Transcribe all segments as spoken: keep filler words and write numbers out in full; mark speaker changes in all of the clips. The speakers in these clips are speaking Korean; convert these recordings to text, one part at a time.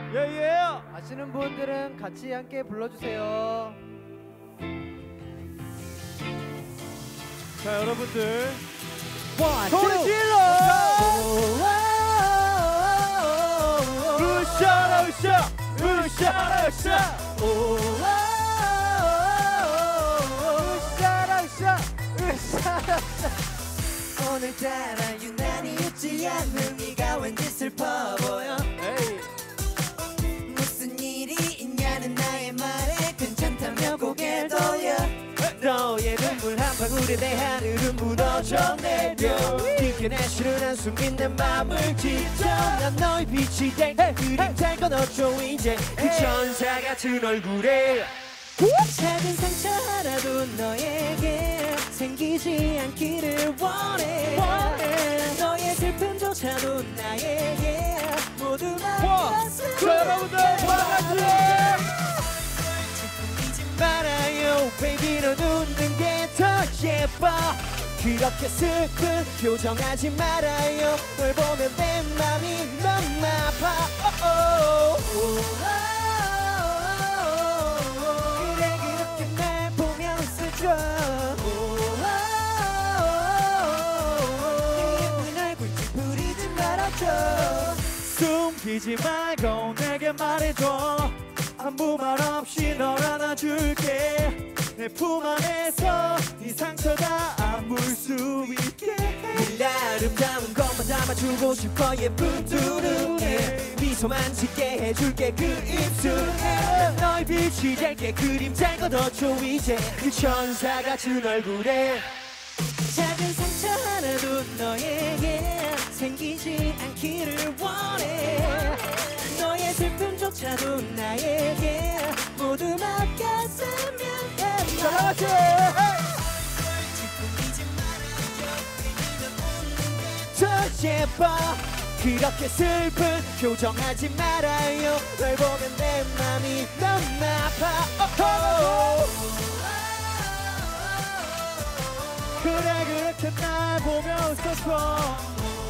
Speaker 1: 예예.
Speaker 2: 아시는 분들은 같이 함께 불러주세요.
Speaker 1: 자 여러분들
Speaker 2: 원,
Speaker 1: 소리 질러. 으쌰 으쌰 으쌰 으쌰.
Speaker 2: 오늘따라 유난히 웃지 않는 네가 왠지 슬퍼 보여.
Speaker 1: 에이.
Speaker 2: 무슨 일이 있냐는 나의 말에 괜찮다며 고개 돌려. 너의 눈물 한 방울에 내 하늘은 무너져 내려. 네게 내 싫은 한숨이 내 맘을 찢어. 난 너의 빛이 될 그림잘 꺼놓죠 이제 그 천사 같은 얼굴에. 작은 상처 하나도 너에게 생기지 않기를 원해, 원해. 너의 슬픔조차도 나에게 모두 맡겼으면.
Speaker 1: 자 여러분들 다같이
Speaker 2: 말아요 baby 넌 웃는 게 더 예뻐. 그렇게 슬픈 표정하지 말아요. 널 보면 내 맘이 너무 아파. oh, oh, oh. 그래 그렇게 날 보며 웃어줘. 네 예쁜 얼굴 찌푸리지 말아줘.
Speaker 1: 숨기지 말고 내게 말해줘. 아무 말 없이 널 안아줄게. 내 품 안에서 네 상처 다 아물 수 있게.
Speaker 2: 늘 아름다운 것만 담아주고 싶어. 예쁜 두 눈에 미소만 짓게 해줄게 그 입술에. 너의 빛이 될게 그림잘 걷어줘 이제 그 천사 같은 얼굴에. 작은 상처 하나도 너에게 생기지 않기를 원해. 너의 슬픔조차도 나에게 모두 맡겼으면 해.
Speaker 1: 자 다같이
Speaker 2: 더 예뻐. 그렇게 슬픈 표정하지 말아요. 널 보면 내 맘이 너무 아파.
Speaker 1: 그래 그렇게 날 보며 웃었어.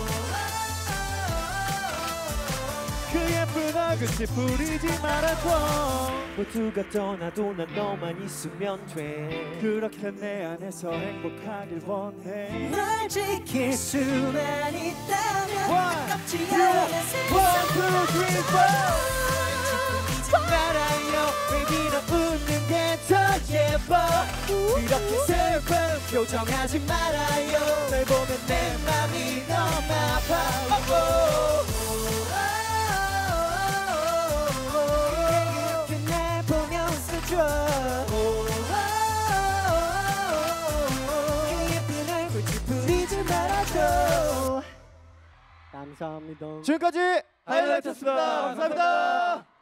Speaker 1: 그 예쁜 얼굴 찌푸리지 말아줘.
Speaker 2: 모두가 떠나도 난 너만 있으면 돼.
Speaker 1: 그렇게 내 안에서 행복하길 원해.
Speaker 2: 널 지킬 수만 있다면
Speaker 1: One,
Speaker 2: 아깝지
Speaker 1: two,
Speaker 2: 않은 세상.
Speaker 1: one, two, three, four.
Speaker 2: 말아요 baby 너 웃는 게 더 예뻐. 이렇게 슬픈 표정하지 말아요. 널 보면 내 맘이 너무 아파. 이렇게 날 보며 웃어줘. 그 예쁜 얼굴 찌푸리지 말아줘. 감사합니다.
Speaker 1: 지금까지 하이라이트였습니다. 감사합니다.